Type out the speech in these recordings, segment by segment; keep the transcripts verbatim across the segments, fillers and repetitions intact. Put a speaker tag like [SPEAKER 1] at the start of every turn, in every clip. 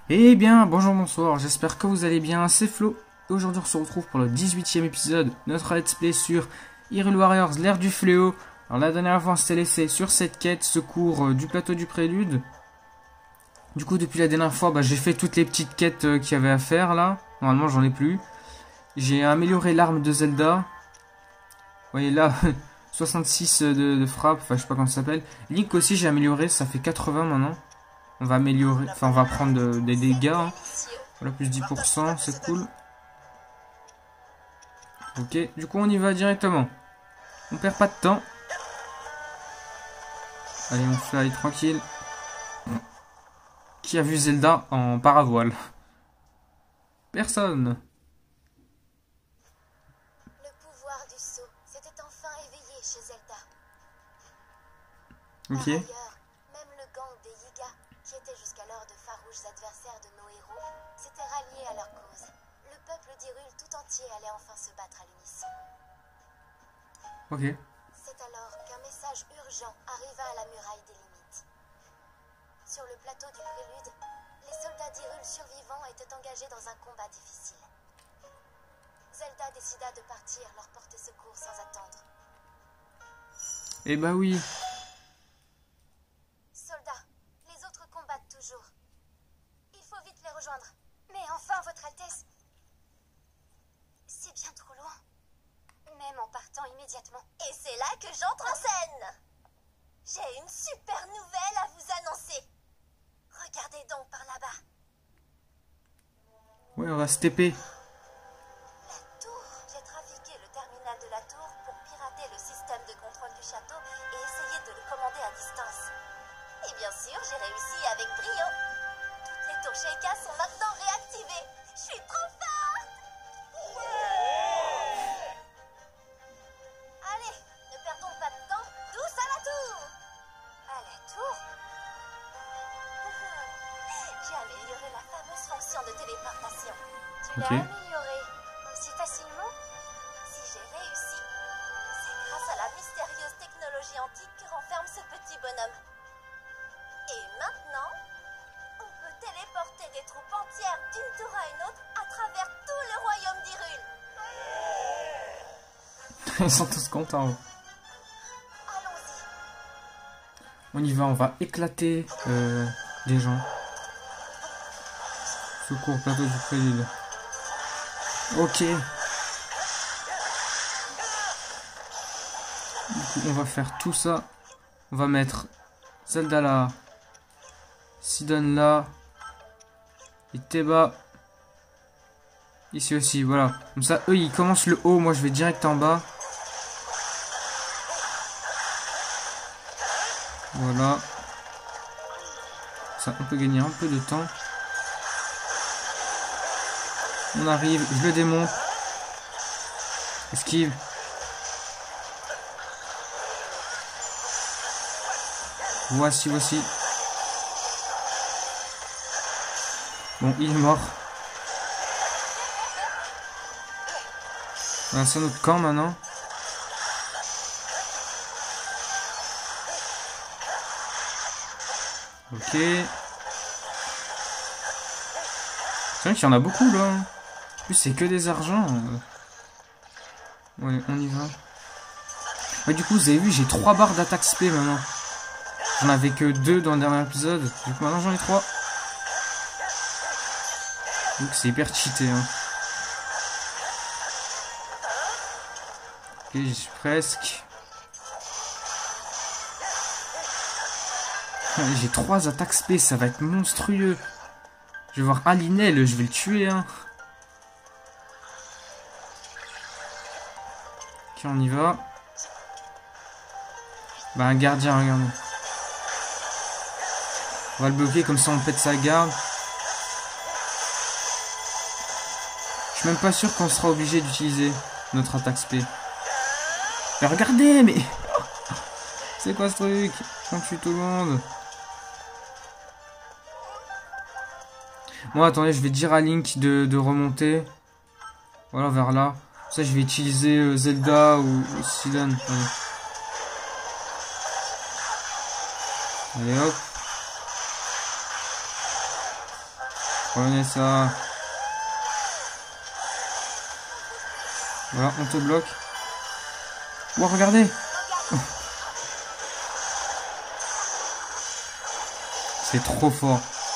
[SPEAKER 1] Eh bien, bonjour, bonsoir, j'espère que vous allez bien, c'est Flo. Aujourd'hui on se retrouve pour le dix-huitième épisode de notre let's play sur Hyrule Warriors, l'ère du fléau. Alors la dernière fois on s'était laissé sur cette quête, secours euh, du plateau du prélude. Du coup depuis la dernière fois, bah, j'ai fait toutes les petites quêtes euh, qu'il y avait à faire là. Normalement j'en ai plus. J'ai amélioré l'arme de Zelda. Vous voyez là, soixante-six de, de frappe, enfin je sais pas comment ça s'appelle. Link aussi j'ai amélioré, ça fait quatre-vingts maintenant. On va améliorer, enfin on va prendre de, des dégâts. Hein. Voilà, plus dix pour cent, c'est cool. Ok, du coup on y va directement. On perd pas de temps. Allez, on fly tranquille. Qui a vu Zelda en paravoile? Personne.
[SPEAKER 2] Le pouvoir du sceau s'était enfin éveillé chez Zelda.
[SPEAKER 1] Ok.
[SPEAKER 2] Par ailleurs, même le gang des Yiga, qui était jusqu'alors de farouches adversaires de nos héros, s'était rallié à leur cause. Le peuple d'Hyrule tout entier allait enfin se battre à l'unisson.
[SPEAKER 1] Ok.
[SPEAKER 2] C'est alors qu'un message urgent arriva à la muraille des limites. Sur le plateau du prélude, les soldats d'Hyrule survivants étaient engagés dans un combat difficile. Zelda décida de partir leur porter secours sans attendre.
[SPEAKER 1] Eh bah oui.
[SPEAKER 2] Soldats, les autres combattent toujours. Il faut vite les rejoindre. Mais enfin, Votre Altesse, c'est bien trop loin. Même en partant immédiatement. Et c'est là que j'entre en scène. J'ai une super nouvelle à vous annoncer. Regardez donc par là-bas.
[SPEAKER 1] Ouais, on va se T P.
[SPEAKER 2] La tour. J'ai trafiqué le terminal de la tour pour pirater le système de contrôle du château et essayer de le commander à distance. Et bien sûr, j'ai réussi avec brio. Toutes les tours Sheikah sont maintenant réactivées. Je suis trop forte. Ouais. Allez, ne perdons pas de temps. Tous à la tour. À la tour? J'ai amélioré la fameuse fonction de téléportation. Tu l'as
[SPEAKER 1] Ok.
[SPEAKER 2] améliorée aussi facilement? Si j'ai réussi, c'est grâce à la mystérieuse technologie antique que renferme ce petit bonhomme. Et maintenant, on peut téléporter des troupes entières d'une tour à une autre à travers tout le royaume d'Hyrule.
[SPEAKER 1] Ils sont tous contents.
[SPEAKER 2] Allons-y.
[SPEAKER 1] On y va, on va éclater euh, des gens. Secours, plateau du prélude. Ok. Du coup, on va faire tout ça. On va mettre Zelda là. Sidon là. Et Teba. Ici aussi, voilà. Comme ça, eux, ils commencent le haut. Moi, je vais direct en bas. Voilà. Ça, on peut gagner un peu de temps. On arrive, je le démonte. Esquive. Voici, voici. Bon, il est mort. Voilà, c'est notre camp maintenant. Ok. C'est vrai qu'il y en a beaucoup là. En plus, c'est que des argents. Ouais, on y va. Ouais, du coup, vous avez vu, j'ai trois barres d'attaque spé maintenant. J'en avais que deux dans le dernier épisode. Du coup, maintenant j'en ai trois. Donc, c'est hyper cheaté. Hein. Ok, j'y suis presque. J'ai trois attaques spé, ça va être monstrueux. Je vais voir Alinel, je vais le tuer. Hein. Ok, on y va. Bah, un gardien, regarde. On va le bloquer, comme ça on pète sa garde. Je suis même pas sûr qu'on sera obligé d'utiliser notre attaque spé. Mais regardez, mais... C'est quoi ce truc? On tue tout le monde. Bon, attendez, je vais dire à Link de, de remonter. Voilà, vers là. Ça, je vais utiliser euh, Zelda ou, ou Sidon. Allez. Allez, hop. Prenez ça. Voilà, on te bloque. Oh, regardez. C'est trop fort.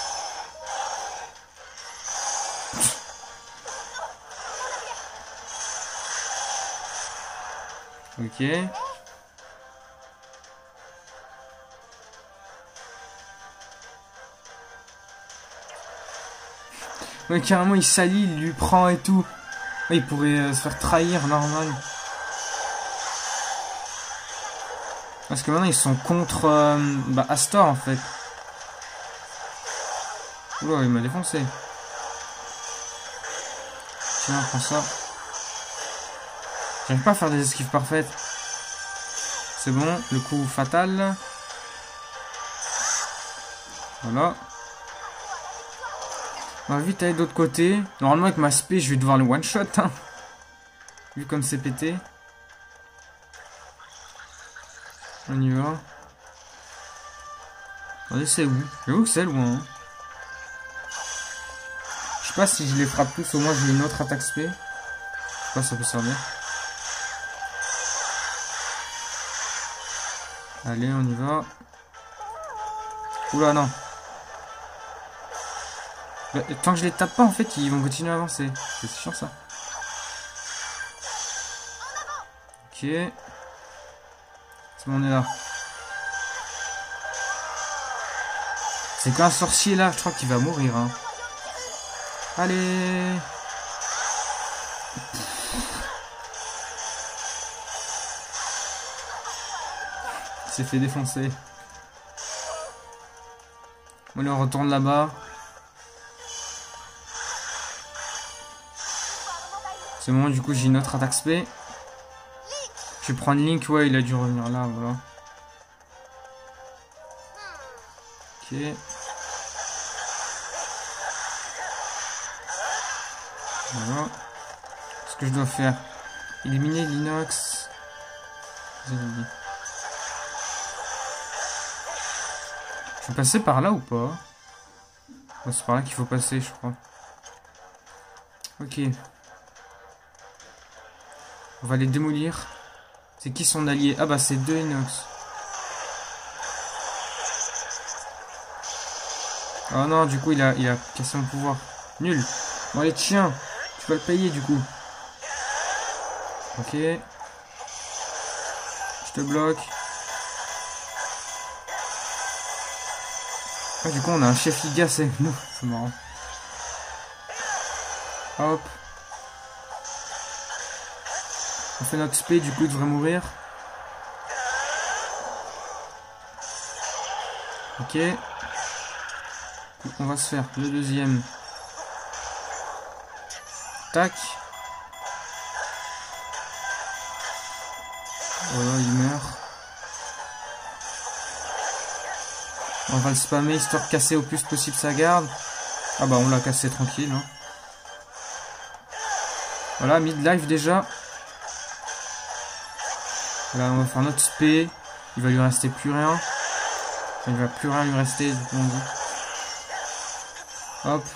[SPEAKER 1] Ok. Ouais, carrément, il s'allie, il lui prend et tout. Ouais, il pourrait euh, se faire trahir, normal. Parce que maintenant, ils sont contre euh, bah, Astor, en fait. Oula, il m'a défoncé. Tiens, prends ça. J'arrive pas à faire des esquives parfaites. C'est bon, le coup fatal. Voilà. On va vite aller de l'autre côté. Normalement, avec ma spé, je vais devoir le one-shot. Hein. Vu comme c'est pété. On y va. Attendez, c'est où? J'avoue que c'est loin. Hein. Je sais pas si je les frappe tous, au moins j'ai une autre attaque spé. Je sais pas si ça peut servir. Allez, on y va. Oula, non. Tant que je les tape pas, en fait, ils vont continuer à avancer. C'est chiant, ça. Ok. C'est bon, on est là. C'est qu'un sorcier, là, je crois qu'il va mourir. Hein. Allez. Il s'est fait défoncer. Allez, on retourne là-bas. C'est bon, du coup j'ai une autre attaque spé. Je vais prendre Link, ouais, il a dû revenir là, voilà. Ok. Voilà. Ce que je dois faire. Éliminer l'inox. Je vais passer par là ou pas? Oh, c'est par là qu'il faut passer, je crois. Ok. On va les démolir. C'est qui son allié? Ah bah c'est deux inox. Oh non, du coup il a, il a cassé mon pouvoir. Nul. Bon allez tiens, tu vas le payer du coup. Ok. Je te bloque. Ah, du coup on a un chef Iga, c'est nous. C'est marrant. Hop. On fait notre spé, du coup il devrait mourir. Ok. On va se faire le deuxième. Tac. Voilà, il meurt. On va le spammer histoire de casser au plus possible sa garde. Ah bah on l'a cassé tranquille. Hein. Voilà, mid-life déjà. Là, on va faire notre spé. Il va lui rester plus rien. Enfin, il va plus rien lui rester, du coup on dit. Hop.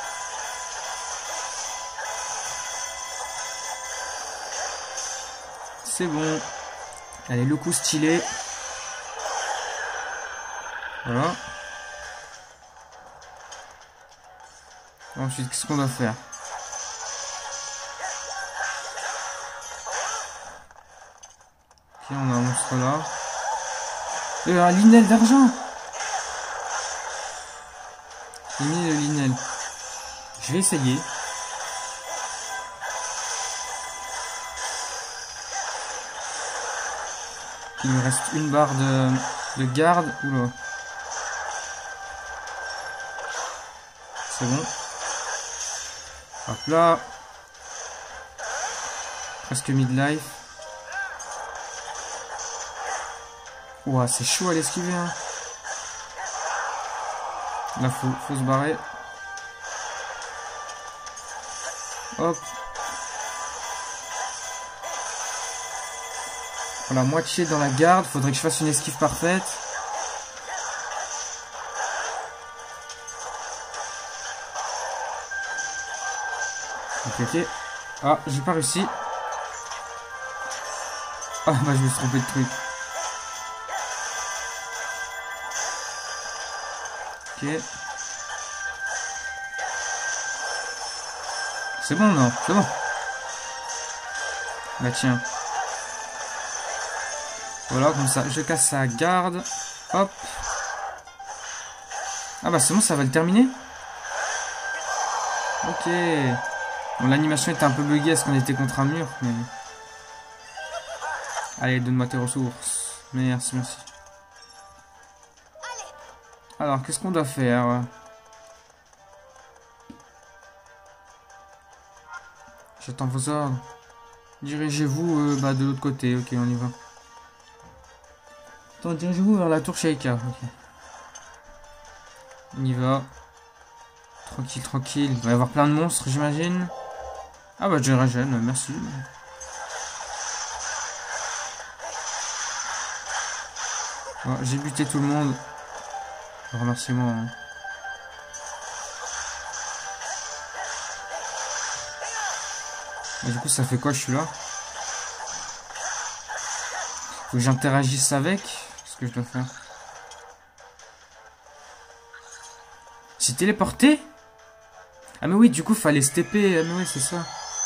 [SPEAKER 1] C'est bon. Allez, le coup stylé. Voilà. Ensuite, qu'est-ce qu'on doit faire? Ok, on a un monstre là. Et un linel d'argent. J'ai mis le linel. Je vais essayer. Il me reste une barre de, de garde. Oula. C'est bon. Hop là. Presque midlife. Ouah, c'est chaud à l'esquiver. Hein. Là, faut, faut se barrer. Hop. Voilà, moitié dans la garde. Faudrait que je fasse une esquive parfaite. Ok, ok. Ah, j'ai pas réussi. Ah, bah je me suis trompé de truc. Ok. C'est bon, non? C'est bon. Bah tiens. Voilà, comme ça, je casse sa garde. Hop. Ah bah c'est bon, ça va le terminer. Ok. Bon, l'animation était un peu buggée parce qu'on était contre un mur, mais... Allez, donne-moi tes ressources. Merci, merci. Alors, qu'est-ce qu'on doit faire? J'attends vos ordres. Dirigez-vous euh, bah, de l'autre côté. Ok, on y va. Attends, dirigez-vous vers la tour Sheikah. Ok. On y va. Tranquille, tranquille. Il va y avoir plein de monstres, j'imagine. Ah bah, je régène, merci. Bon, j'ai buté tout le monde. Remerciez-moi. Hein. Et du coup, ça fait quoi, je suis là? Faut que j'interagisse avec. Qu'est-ce que je dois faire? J'ai téléporté? Ah mais oui, du coup, fallait se T P. Ah mais oui, c'est ça.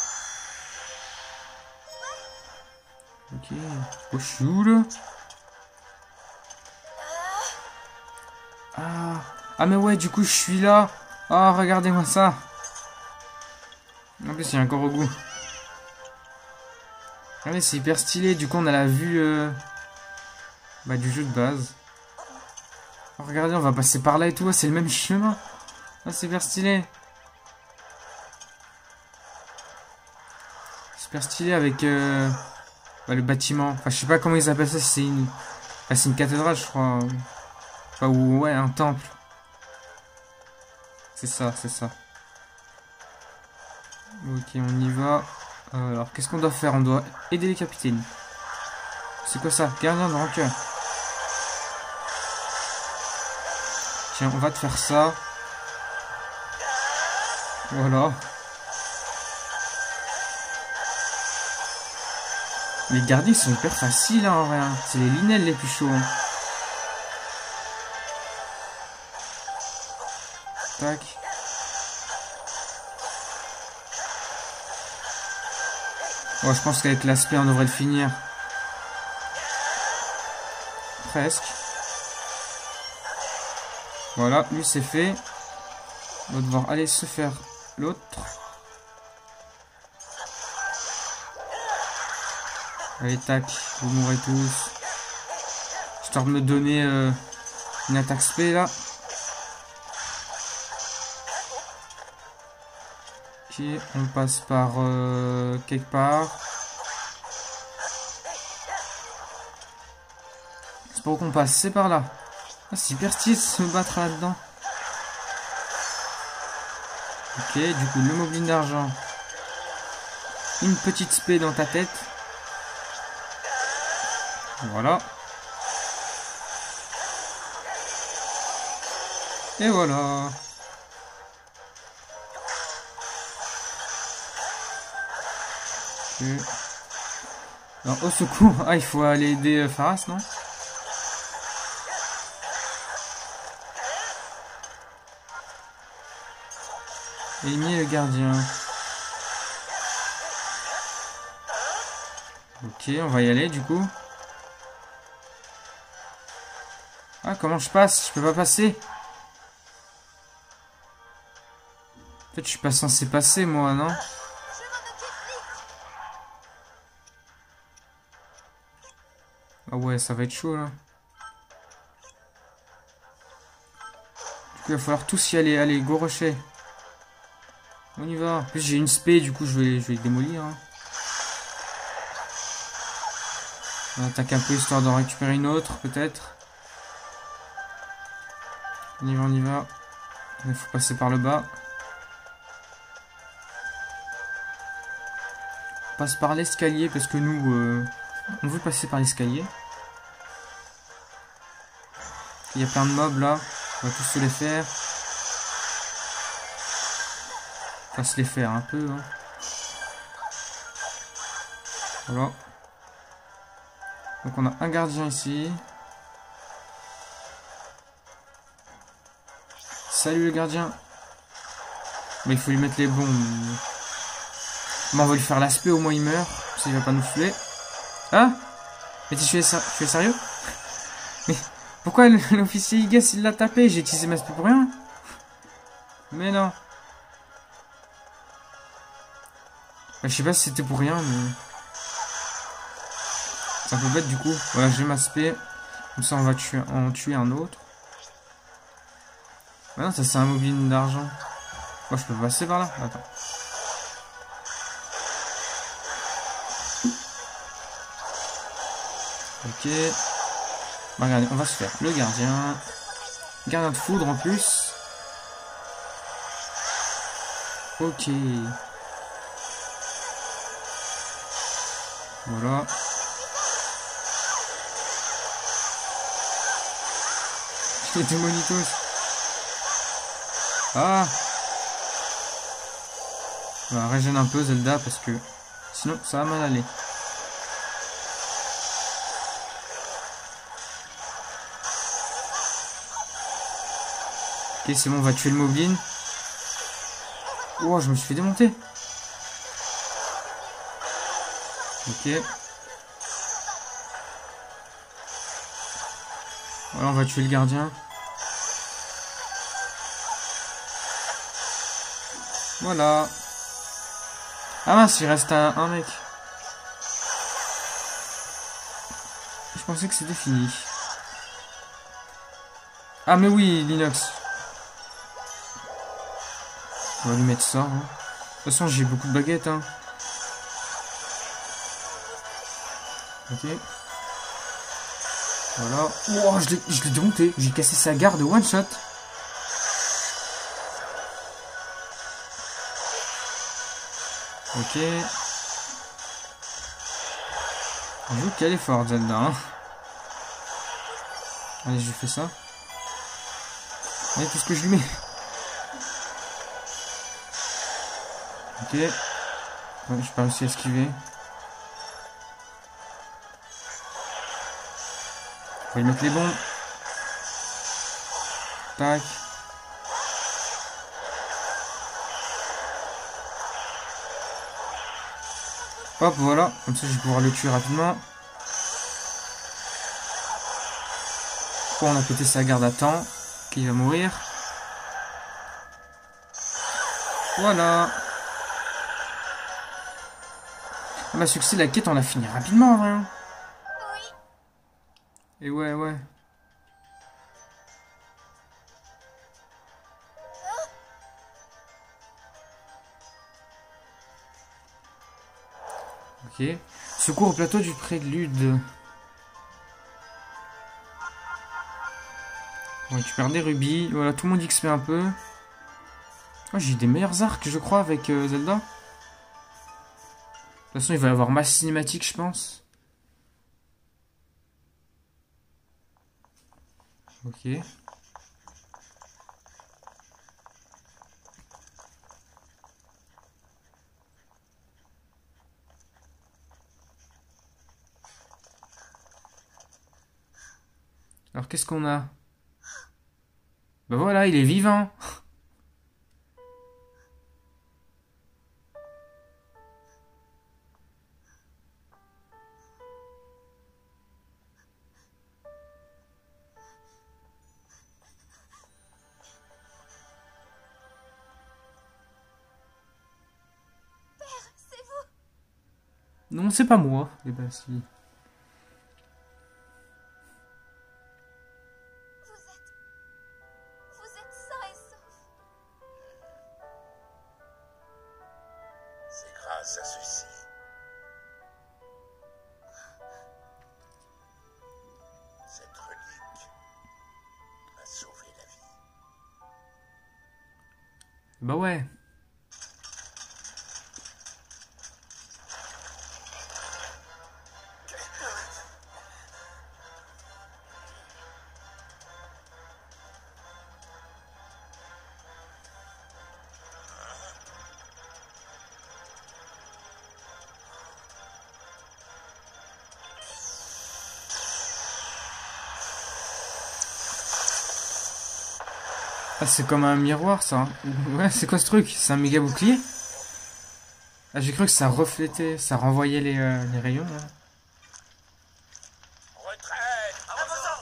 [SPEAKER 1] Ok. Oh, je suis où, là? Ah. Ah mais ouais, du coup, je suis là. Oh, regardez-moi ça. En plus, il y a un Korogu. Regardez, c'est hyper stylé. Du coup, on a la vue euh... bah, du jeu de base. Oh, regardez, on va passer par là et tout. C'est le même chemin. Ah, c'est hyper stylé. Super stylé avec euh... bah, le bâtiment. Enfin, je sais pas comment ils appellent ça. C'est une... Enfin, c'est une cathédrale, je crois. Enfin, ou ouais, un temple. C'est ça, c'est ça. Ok, on y va. Euh, alors, qu'est-ce qu'on doit faire? On doit aider les capitaines. C'est quoi ça? Gardien de rancœur. Tiens, on va te faire ça. Voilà. Les gardiens sont hyper faciles hein, en vrai. C'est les linelles les plus chauds. Hein. Tac. Bon, je pense qu'avec l'aspect on devrait le finir. Presque. Voilà, lui c'est fait. On va devoir aller se faire l'autre. Allez, tac, vous mourrez tous. Histoire de me donner euh, une attaque spé là. Ok, on passe par euh, quelque part. C'est pas où qu'on passe, c'est par là. Ah, c'est hyper stylé de se battre là-dedans. Ok, du coup, le moblin d'argent. Une petite spé dans ta tête. Voilà. Et voilà. Okay. Alors, au secours. Ah, il faut aller aider euh, Pharas, non? Éliminer le gardien. Ok, on va y aller du coup. Ah, comment je passe? Je peux pas passer. En fait, je suis pas censé passer, moi, non? Ah ouais, ça va être chaud, là. Du coup, il va falloir tous y aller. Allez, go rocher. On y va. En plus, j'ai une spé, du coup, je vais, je vais le démolir. Hein. On attaque un peu, histoire d'en récupérer une autre, peut-être. On y va, on y va. Il faut passer par le bas. On passe par l'escalier, parce que nous, euh, on veut passer par l'escalier. Il y a plein de mobs, là. On va tous se les faire. Enfin, se les faire un peu, hein. Voilà. Donc on a un gardien ici. Salut le gardien. Mais il faut lui mettre les bombes. Bon, on va lui faire l'aspect, au moins il meurt. Ça il va pas nous saouler. Ah, mais tu es, ser tu es sérieux? Mais pourquoi l'officier Igas il l'a tapé? J'ai utilisé ma spé pour rien. Mais non. Bah, je sais pas si c'était pour rien, mais... C'est un peu bête du coup. Voilà, j'ai ma spé. Comme ça on va tuer, en tuer un autre. Ah non, ça c'est un mobile d'argent. Moi je peux passer par là? Attends. Ok. Bah, regardez, on va se faire le gardien. Gardien de foudre en plus. Ok. Voilà. Je l'ai démoli tous. Ah. On va régénérer un peu Zelda parce que sinon ça va mal aller. Ok, c'est bon, on va tuer le moblin. Oh, je me suis fait démonter. Ok. Voilà, on va tuer le gardien. Voilà. Ah mince, il reste un, un mec. Je pensais que c'était fini. Ah mais oui, l'inox. On va lui mettre ça. Hein. De toute façon, j'ai beaucoup de baguettes. Hein. Ok. Voilà. Oh, je l'ai démonté. J'ai cassé sa garde one shot. Ok. J'avoue qu'elle est forte, Zelda. Hein. Allez, je fais ça. Allez, tout ce que je lui mets. Ok. Ouais, j'ai pas réussi à esquiver. On va lui mettre les bons. Tac. Hop, voilà. Comme ça, je vais pouvoir le tuer rapidement. Pourquoi on a pété sa garde à temps? Qu'il va mourir. Voilà. Ah bah, succès, la quête, on l'a fini rapidement, en vrai.
[SPEAKER 2] Oui.
[SPEAKER 1] Et ouais, ouais. Ok. Secours au plateau du prélude. On récupère des rubis. Voilà, tout le monde X P un peu. Oh, j'ai des meilleurs arcs, je crois, avec euh, Zelda. De toute façon, il va y avoir masse cinématique, je pense. Ok. Alors, qu'est-ce qu'on a? Ben voilà, il est vivant.
[SPEAKER 2] C'est vous.
[SPEAKER 1] Non, c'est pas moi. Eh ben, si.
[SPEAKER 2] Vous êtes... Vous êtes sain et sauf.
[SPEAKER 3] C'est grâce à ceci. Cette relique m'a sauvé la vie.
[SPEAKER 1] Bah ouais. Ah, c'est comme un miroir, ça. Hein. Ouais, c'est quoi ce truc? C'est un méga bouclier? Ah, j'ai cru que ça reflétait, ça renvoyait les, euh, les rayons. Là.
[SPEAKER 3] Retraite! Avançons!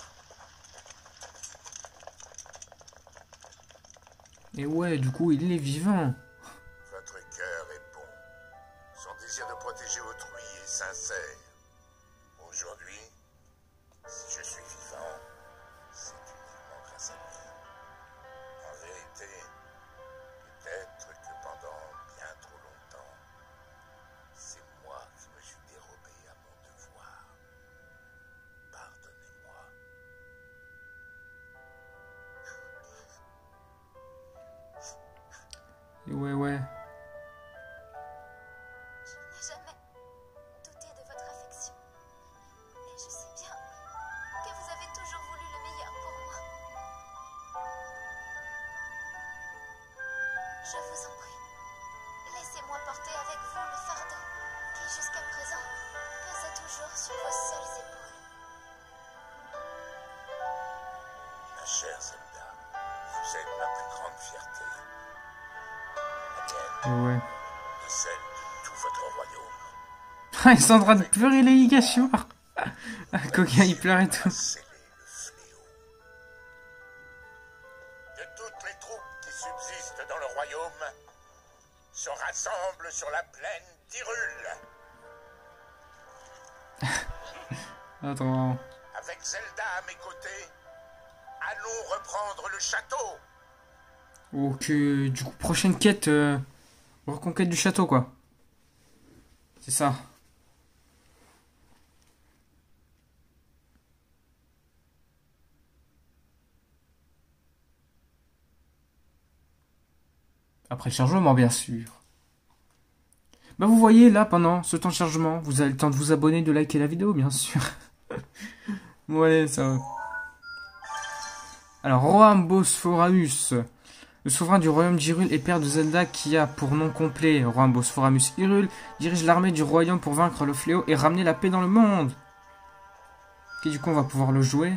[SPEAKER 1] Et ouais, du coup, il est vivant.
[SPEAKER 3] Votre cœur est bon. Son désir de protéger autrui est sincère. Aujourd'hui, si je suis vivant, c'est uniquement grâce à lui. En vérité, peut-être que pendant bien trop longtemps, c'est moi qui me suis dérobé à mon devoir. Pardonnez-moi.
[SPEAKER 1] Et ouais, ouais.
[SPEAKER 2] Je n'ai jamais douté de votre affection. Et je sais bien que vous avez toujours voulu le meilleur pour moi. Je vous en prie, laissez-moi porter avec vous le fardeau qui jusqu'à présent pesait toujours sur vos seules épaules.
[SPEAKER 3] Ma chère Zelda, vous êtes ma plus grande fierté. La mienne
[SPEAKER 1] Ouais.
[SPEAKER 3] et celle de tout votre royaume.
[SPEAKER 1] Ah, ils sont en train de pleurer, les Higashiois. Ah, Coquin, il pleure et tout.
[SPEAKER 3] Sceller le fléau. De toutes les troupes qui subsistent dans le royaume, se rassemblent sur la plaine d'Hyrule.
[SPEAKER 1] Attends.
[SPEAKER 3] Avec Zelda à mes côtés, allons reprendre le château.
[SPEAKER 1] Ok, du coup, prochaine quête, euh, reconquête du château, quoi. C'est ça. Après le chargement, bien sûr. Bah, vous voyez, là, pendant ce temps de chargement, vous avez le temps de vous abonner, de liker la vidéo, bien sûr. Ouais, ça va. Alors, Roi Bosforamus, le souverain du royaume d'Hyrule et père de Zelda qui a pour nom complet Roi Bosforamus Hyrule, dirige l'armée du royaume pour vaincre le fléau et ramener la paix dans le monde. Ok, du coup, on va pouvoir le jouer.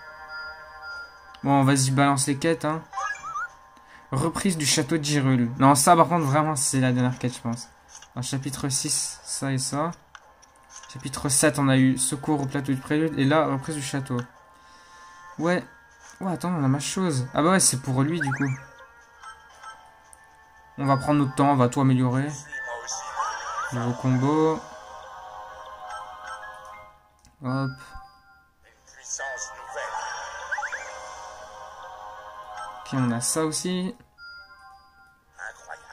[SPEAKER 1] Bon, vas-y, balance les quêtes, hein. Reprise du château d'Hyrule. Non, ça, par contre, vraiment, c'est la dernière quête, je pense. Dans chapitre six, ça et ça. Chapitre sept, on a eu secours au plateau du prélude. Et là, reprise du château. Ouais. Ouais, attends, on a ma chose. Ah bah ouais, c'est pour lui, du coup. On va prendre notre temps, on va tout améliorer.
[SPEAKER 3] Suis-moi aussi.
[SPEAKER 1] Nouveau combo. Hop.
[SPEAKER 3] Une puissance nouvelle.
[SPEAKER 1] Ok, on a ça aussi.
[SPEAKER 3] Incroyable.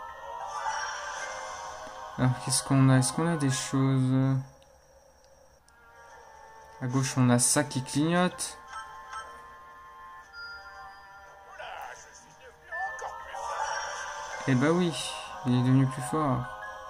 [SPEAKER 1] Alors, qu'est-ce qu'on a? Est-ce qu'on a des choses? À gauche, on a ça qui clignote.
[SPEAKER 3] Oula, je suis devenu encore plus fort.
[SPEAKER 1] Eh bah oui, il est devenu plus fort.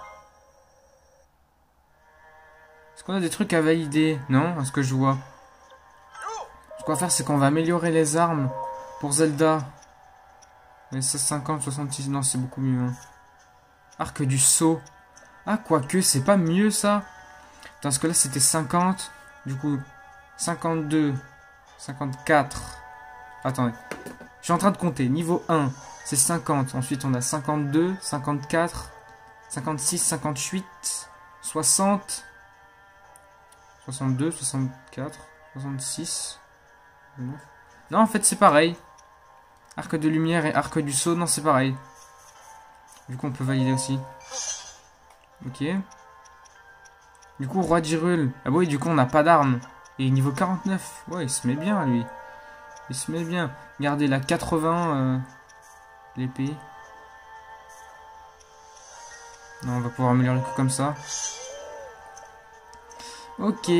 [SPEAKER 1] Est-ce qu'on a des trucs à valider? Non, à ce que je vois. Ce qu'on va faire, c'est qu'on va améliorer les armes pour Zelda. Mais ça, cinquante, soixante-six, non, c'est beaucoup mieux. Hein. Arc du saut. Ah, quoique, c'est pas mieux, ça. Parce que là, c'était cinquante. Du coup, cinquante-deux, cinquante-quatre. Attendez. Je suis en train de compter. Niveau un, c'est cinquante. Ensuite, on a cinquante-deux, cinquante-quatre, cinquante-six, cinquante-huit, soixante, soixante-deux, soixante-quatre, soixante-six. Non, en fait, c'est pareil. Arc de lumière et arc du saut, non, c'est pareil. Du coup, on peut valider aussi. Ok. Du coup, roi d'Hyrule. Ah oui, du coup, on n'a pas d'armes. Et niveau quarante-neuf. Ouais, il se met bien, lui. Il se met bien. Regardez, la quatre-vingts. Euh, L'épée. Non, on va pouvoir améliorer que comme ça. Ok.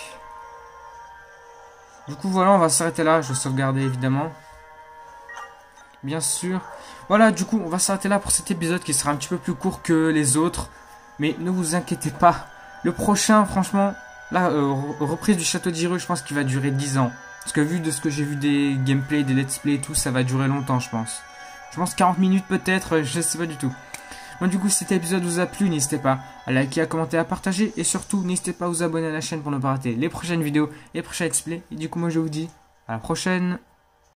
[SPEAKER 1] Du coup, voilà, on va s'arrêter là. Je vais sauvegarder, évidemment. Bien sûr. Voilà, du coup, on va s'arrêter là pour cet épisode qui sera un petit peu plus court que les autres. Mais ne vous inquiétez pas. Le prochain, franchement, là, euh, reprise du château d'Hyrule, je pense qu'il va durer dix ans. Parce que vu de ce que j'ai vu des gameplays, des let's play et tout, ça va durer longtemps, je pense. Je pense quarante minutes peut-être, je sais pas du tout. Bon, du coup, si cet épisode vous a plu, n'hésitez pas à liker, à commenter, à partager. Et surtout, n'hésitez pas à vous abonner à la chaîne pour ne pas rater les prochaines vidéos et les prochains let's play. Et du coup, moi, je vous dis à la prochaine.